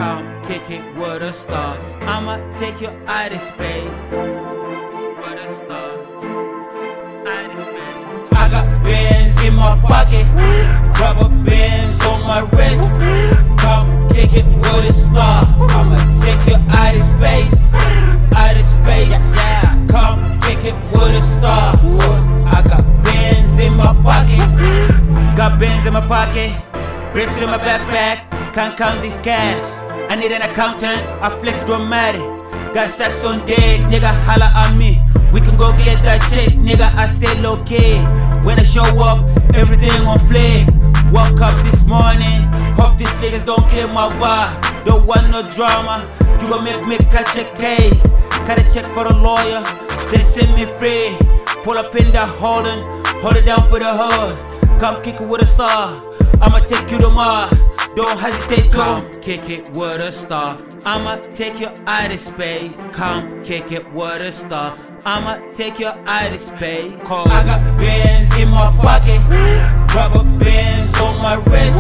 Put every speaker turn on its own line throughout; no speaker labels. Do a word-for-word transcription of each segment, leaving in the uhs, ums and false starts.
Come kick it with a star. I'ma take you out of space. With a star. Out of space. I got bands in my pocket, rubber bands on my wrist. Come kick it with a star. I'ma take you out of space. Out of space. Yeah. Come kick it with a star. I got bands in my pocket. Got bands in my pocket, bricks in my backpack. Can't count this cash. I need an accountant, I flex dramatic. Got stacks on deck, nigga, holla at me. We can go get that check, nigga, I stay low key. When I show up, everything on flick. Woke up this morning, hope these niggas don't kill my vibe. Don't want no drama, you gon' make me catch a case. Got a check for the lawyer, they set me free. Pull up in the Holden, hold it down for the hood. Come kick it with a star, I'ma take you to Mars. Don't hesitate to come kick it with a star. I'ma take you out of space. Come kick it with a star. I'ma take you out of space. Cause I got bands in my pocket, rubber bands on my wrist.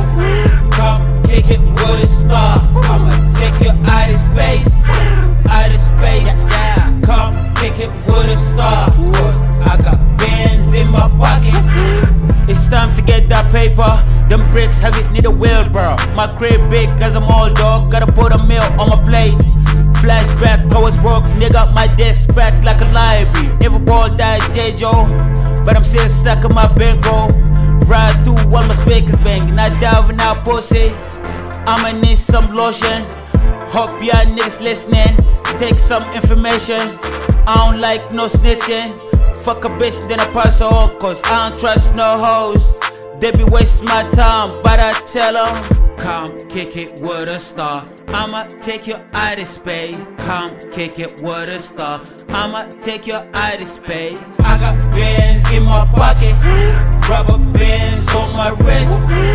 Come kick it with a star. I'ma take you out of space. Out of space. Yeah. Come kick it with a star. Cause I got bands in my pocket. It's time to get that paper. Them bricks heavy, need a wheelbarrow. My crib big cause I'm all dog. Gotta put a meal on my plate. Flashback, I was broke, nigga, my desk back like a library. Never balled that J. Joe, but I'm still stuck in my bankroll. Ride through all my speakers bang, not diving out pussy. I'ma need some lotion. Hope y'all niggas listening. Take some information. I don't like no snitching. Fuck a bitch, then I pass her on, cause I don't trust no hoes. They be wasting my time, but I tell them, come kick it with a star. I'ma take you out of space. Come kick it with a star. I'ma take you out of space. I got bands in my pocket, rubber bands on my wrist.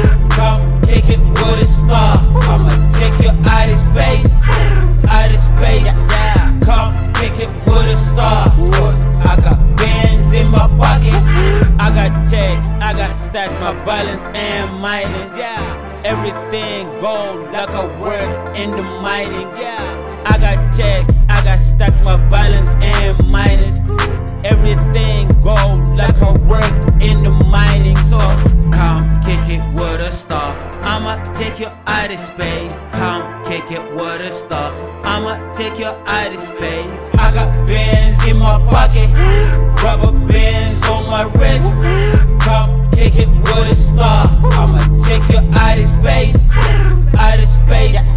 Come kick it with a star. I'ma take you out of space. Out of space. Yeah. Come kick it with a star. I got bands in my pocket. I got checks, I got stacks, my balance and mileage. Yeah. Everything gold like I work in the mining. Yeah. I got checks, I got stacks, my balance and minus. Everything gold like I work in the mining. So come kick it with a star. I'ma take you out of space. Come kick it with a star. I'ma take you out of space. I got bands in my pocket, rubber bands on my wrist. Come kick it with a star. I'ma take you out of space. Out of space.